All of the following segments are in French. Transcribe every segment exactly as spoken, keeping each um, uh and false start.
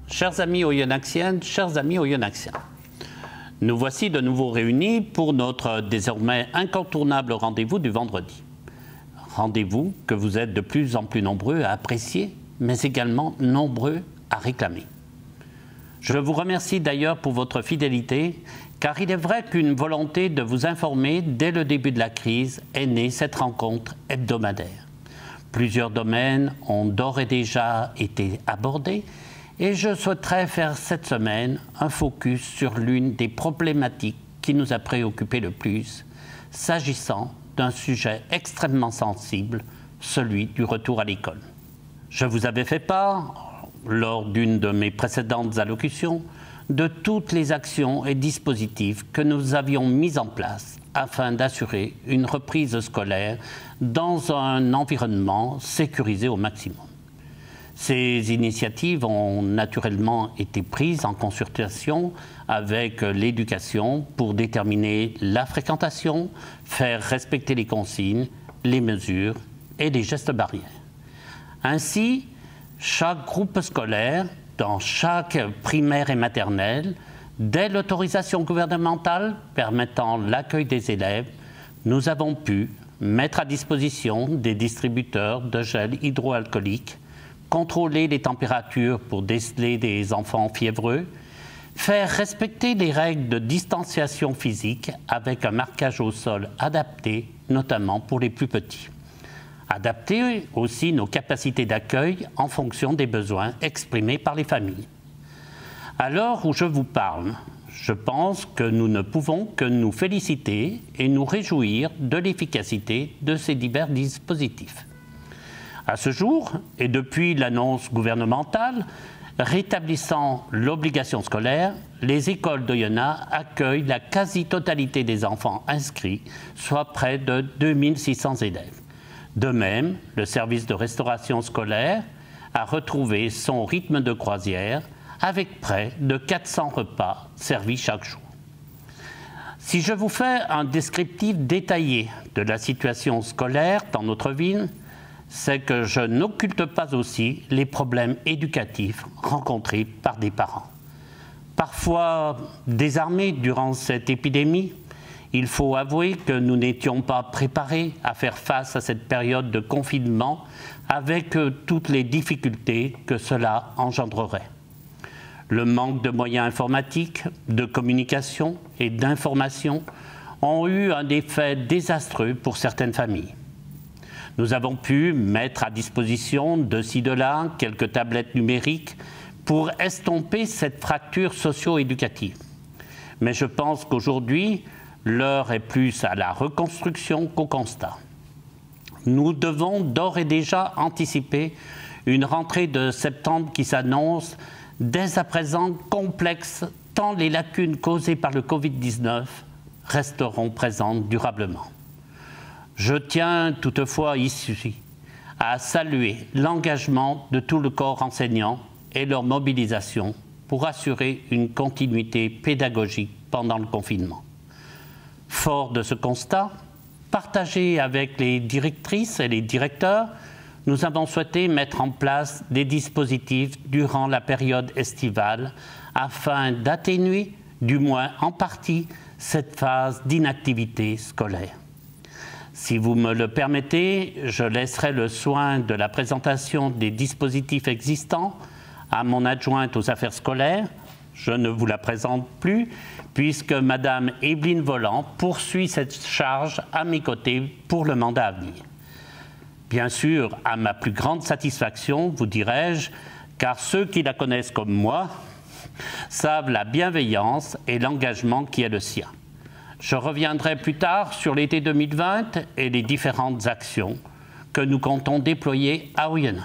Chers amis oyonnaxiennes, chers amis oyonnaxiens, nous voici de nouveau réunis pour notre désormais incontournable rendez-vous du vendredi. Rendez-vous que vous êtes de plus en plus nombreux à apprécier, mais également nombreux à réclamer. Je vous remercie d'ailleurs pour votre fidélité, car il est vrai qu'une volonté de vous informer dès le début de la crise est née cette rencontre hebdomadaire. Plusieurs domaines ont d'ores et déjà été abordés et je souhaiterais faire cette semaine un focus sur l'une des problématiques qui nous a préoccupés le plus, s'agissant d'un sujet extrêmement sensible, celui du retour à l'école. Je vous avais fait part, lors d'une de mes précédentes allocutions, de toutes les actions et dispositifs que nous avions mis en place afin d'assurer une reprise scolaire dans un environnement sécurisé au maximum. Ces initiatives ont naturellement été prises en consultation avec l'éducation pour déterminer la fréquentation, faire respecter les consignes, les mesures et les gestes barrières. Ainsi, chaque groupe scolaire, dans chaque primaire et maternelle, dès l'autorisation gouvernementale permettant l'accueil des élèves, nous avons pu mettre à disposition des distributeurs de gel hydroalcoolique, contrôler les températures pour déceler des enfants fiévreux, faire respecter les règles de distanciation physique avec un marquage au sol adapté, notamment pour les plus petits. Adapter aussi nos capacités d'accueil en fonction des besoins exprimés par les familles. À l'heure où je vous parle, je pense que nous ne pouvons que nous féliciter et nous réjouir de l'efficacité de ces divers dispositifs. À ce jour, et depuis l'annonce gouvernementale rétablissant l'obligation scolaire, les écoles d'Oyonnax accueillent la quasi-totalité des enfants inscrits, soit près de deux mille six cents élèves. De même, le service de restauration scolaire a retrouvé son rythme de croisière avec près de quatre cents repas servis chaque jour. Si je vous fais un descriptif détaillé de la situation scolaire dans notre ville, c'est que je n'occulte pas aussi les problèmes éducatifs rencontrés par des parents. Parfois désarmés durant cette épidémie, il faut avouer que nous n'étions pas préparés à faire face à cette période de confinement avec toutes les difficultés que cela engendrerait. Le manque de moyens informatiques, de communication et d'information ont eu un effet désastreux pour certaines familles. Nous avons pu mettre à disposition de ci de là quelques tablettes numériques pour estomper cette fracture socio-éducative. Mais je pense qu'aujourd'hui, l'heure est plus à la reconstruction qu'au constat. Nous devons d'ores et déjà anticiper une rentrée de septembre qui s'annonce dès à présent complexe, tant les lacunes causées par le Covid dix-neuf resteront présentes durablement. Je tiens toutefois ici à saluer l'engagement de tout le corps enseignant et leur mobilisation pour assurer une continuité pédagogique pendant le confinement. Fort de ce constat, partagé avec les directrices et les directeurs, nous avons souhaité mettre en place des dispositifs durant la période estivale afin d'atténuer, du moins en partie, cette phase d'inactivité scolaire. Si vous me le permettez, je laisserai le soin de la présentation des dispositifs existants à mon adjointe aux affaires scolaires. Je ne vous la présente plus, puisque Madame Evelyne Volant poursuit cette charge à mes côtés pour le mandat à venir. Bien sûr, à ma plus grande satisfaction, vous dirais-je, car ceux qui la connaissent comme moi savent la bienveillance et l'engagement qui est le sien. Je reviendrai plus tard sur l'été deux mille vingt et les différentes actions que nous comptons déployer à Oyonnax.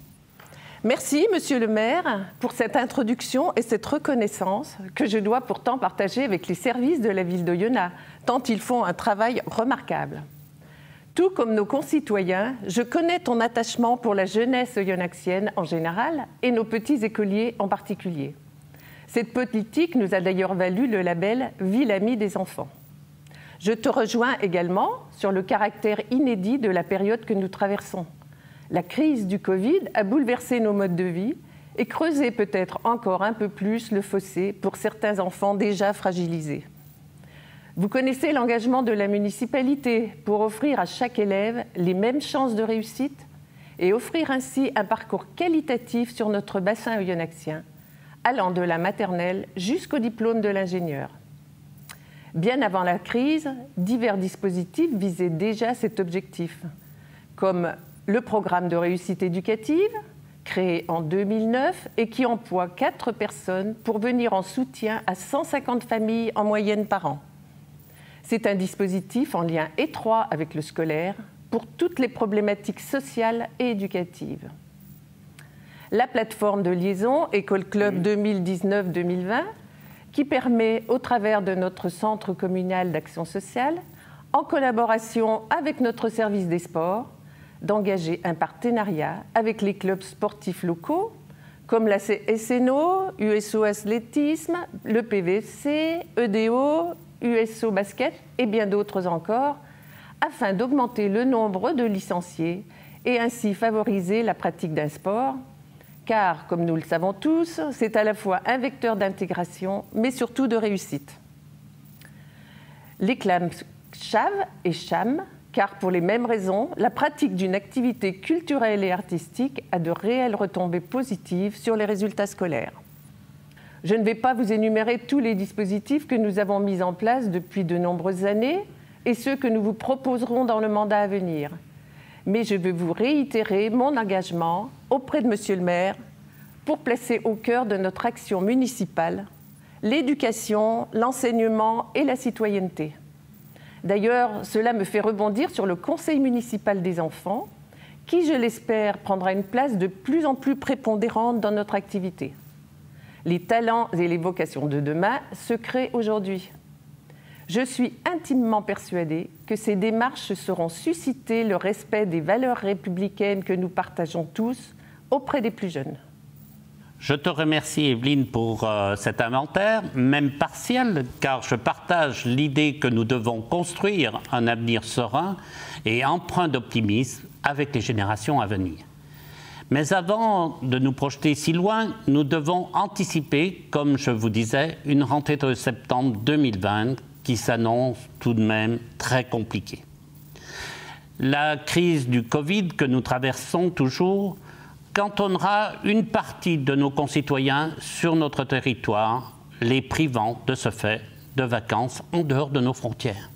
Merci, Monsieur le maire, pour cette introduction et cette reconnaissance que je dois pourtant partager avec les services de la ville d'Oyonnax, tant ils font un travail remarquable. Tout comme nos concitoyens, je connais ton attachement pour la jeunesse oyonnaxienne en général et nos petits écoliers en particulier. Cette politique nous a d'ailleurs valu le label « Ville amie des enfants ». Je te rejoins également sur le caractère inédit de la période que nous traversons. La crise du Covid a bouleversé nos modes de vie et creuser peut-être encore un peu plus le fossé pour certains enfants déjà fragilisés. Vous connaissez l'engagement de la municipalité pour offrir à chaque élève les mêmes chances de réussite et offrir ainsi un parcours qualitatif sur notre bassin oyonnaxien, allant de la maternelle jusqu'au diplôme de l'ingénieur. Bien avant la crise, divers dispositifs visaient déjà cet objectif, comme le programme de réussite éducative, créé en deux mille neuf et qui emploie quatre personnes pour venir en soutien à cent cinquante familles en moyenne par an. C'est un dispositif en lien étroit avec le scolaire pour toutes les problématiques sociales et éducatives. La plateforme de liaison École Club deux mille dix-neuf deux mille vingt, qui permet, au travers de notre centre communal d'action sociale, en collaboration avec notre service des sports, d'engager un partenariat avec les clubs sportifs locaux, comme la S N O, U S O Athlétisme, le P V C, E D O, U S O Basket et bien d'autres encore, afin d'augmenter le nombre de licenciés et ainsi favoriser la pratique d'un sport, car, comme nous le savons tous, c'est à la fois un vecteur d'intégration, mais surtout de réussite. Les clams C H A V et C H A M, car pour les mêmes raisons, la pratique d'une activité culturelle et artistique a de réelles retombées positives sur les résultats scolaires. Je ne vais pas vous énumérer tous les dispositifs que nous avons mis en place depuis de nombreuses années et ceux que nous vous proposerons dans le mandat à venir. Mais je veux vous réitérer mon engagement auprès de Monsieur le maire pour placer au cœur de notre action municipale l'éducation, l'enseignement et la citoyenneté. D'ailleurs, cela me fait rebondir sur le conseil municipal des enfants, qui, je l'espère, prendra une place de plus en plus prépondérante dans notre activité. Les talents et les vocations de demain se créent aujourd'hui. Je suis intimement persuadée que ces démarches sauront susciter le respect des valeurs républicaines que nous partageons tous auprès des plus jeunes. Je te remercie, Evelyne, pour euh, cet inventaire, même partiel, car je partage l'idée que nous devons construire un avenir serein et empreint d'optimisme avec les générations à venir. Mais avant de nous projeter si loin, nous devons anticiper, comme je vous disais, une rentrée de septembre deux mille vingt qui s'annonce tout de même très compliquée. La crise du Covid que nous traversons toujours cantonnera une partie de nos concitoyens sur notre territoire, les privant de ce fait de vacances en dehors de nos frontières.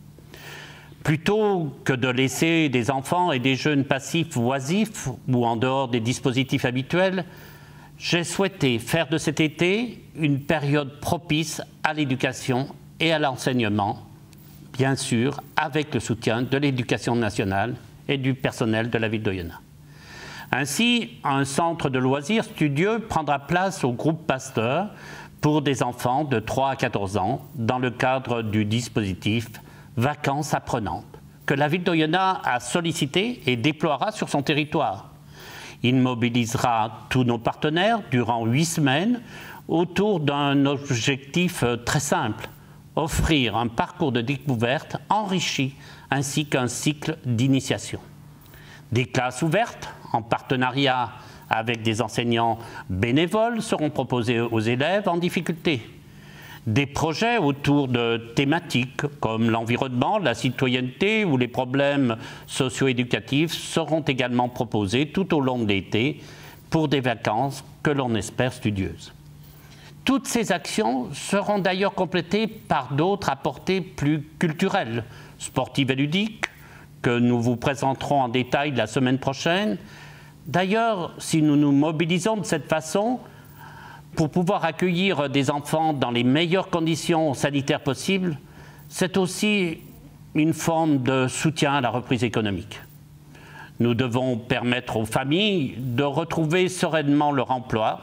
Plutôt que de laisser des enfants et des jeunes passifs oisifs ou en dehors des dispositifs habituels, j'ai souhaité faire de cet été une période propice à l'éducation et à l'enseignement, bien sûr avec le soutien de l'Éducation nationale et du personnel de la ville d'Oyonnax. Ainsi, un centre de loisirs studieux prendra place au groupe Pasteur pour des enfants de trois à quatorze ans dans le cadre du dispositif Vacances apprenantes que la ville d'Oyonnax a sollicité et déploiera sur son territoire. Il mobilisera tous nos partenaires durant huit semaines autour d'un objectif très simple, offrir un parcours de découverte enrichi ainsi qu'un cycle d'initiation. Des classes ouvertes en partenariat avec des enseignants bénévoles seront proposés aux élèves en difficulté. Des projets autour de thématiques comme l'environnement, la citoyenneté ou les problèmes socio-éducatifs seront également proposés tout au long de l'été pour des vacances que l'on espère studieuses. Toutes ces actions seront d'ailleurs complétées par d'autres à portée plus culturelle, sportives et ludiques, que nous vous présenterons en détail la semaine prochaine. D'ailleurs, si nous nous mobilisons de cette façon, pour pouvoir accueillir des enfants dans les meilleures conditions sanitaires possibles, c'est aussi une forme de soutien à la reprise économique. Nous devons permettre aux familles de retrouver sereinement leur emploi,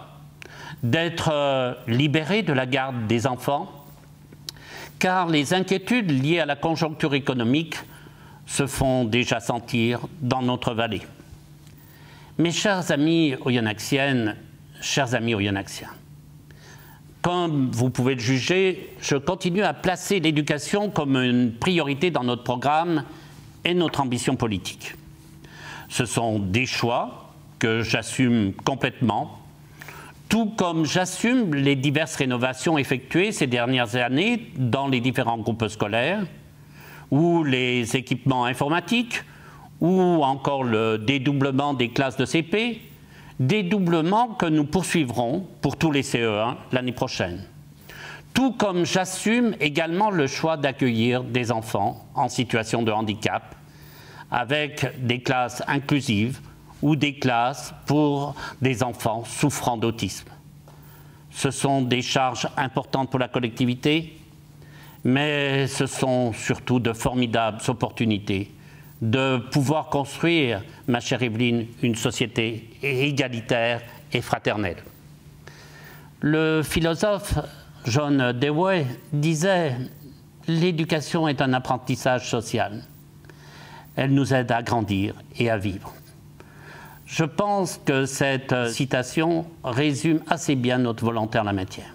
d'être libérées de la garde des enfants, car les inquiétudes liées à la conjoncture économique se font déjà sentir dans notre vallée. Mes chers amis oyonnaxiennes, chers amis oyonnaxiens, comme vous pouvez le juger, je continue à placer l'éducation comme une priorité dans notre programme et notre ambition politique. Ce sont des choix que j'assume complètement, Tout comme j'assume les diverses rénovations effectuées ces dernières années dans les différents groupes scolaires, ou les équipements informatiques, ou encore le dédoublement des classes de C P, dédoublement que nous poursuivrons pour tous les C E un l'année prochaine. Tout comme j'assume également le choix d'accueillir des enfants en situation de handicap, avec des classes inclusives ou des classes pour des enfants souffrant d'autisme. Ce sont des charges importantes pour la collectivité, mais ce sont surtout de formidables opportunités de pouvoir construire, ma chère Evelyne, une société égalitaire et fraternelle. Le philosophe John Dewey disait « L'éducation est un apprentissage social. Elle nous aide à grandir et à vivre. » Je pense que cette citation résume assez bien notre volonté en la matière.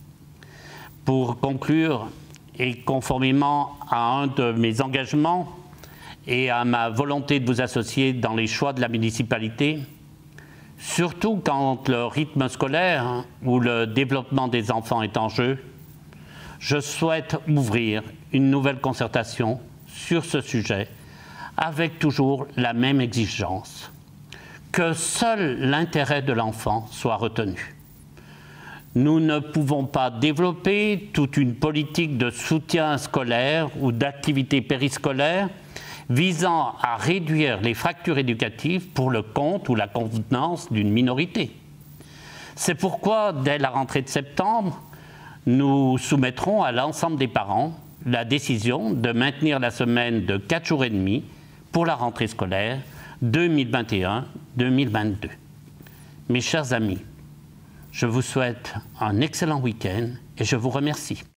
Pour conclure, et conformément à un de mes engagements et à ma volonté de vous associer dans les choix de la municipalité, surtout quand le rythme scolaire ou le développement des enfants est en jeu, je souhaite ouvrir une nouvelle concertation sur ce sujet avec toujours la même exigence, que seul l'intérêt de l'enfant soit retenu. Nous ne pouvons pas développer toute une politique de soutien scolaire ou d'activité périscolaire visant à réduire les fractures éducatives pour le compte ou la convenance d'une minorité. C'est pourquoi, dès la rentrée de septembre, nous soumettrons à l'ensemble des parents la décision de maintenir la semaine de quatre jours et demi pour la rentrée scolaire deux mille vingt et un deux mille vingt-deux. Mes chers amis, je vous souhaite un excellent week-end et je vous remercie.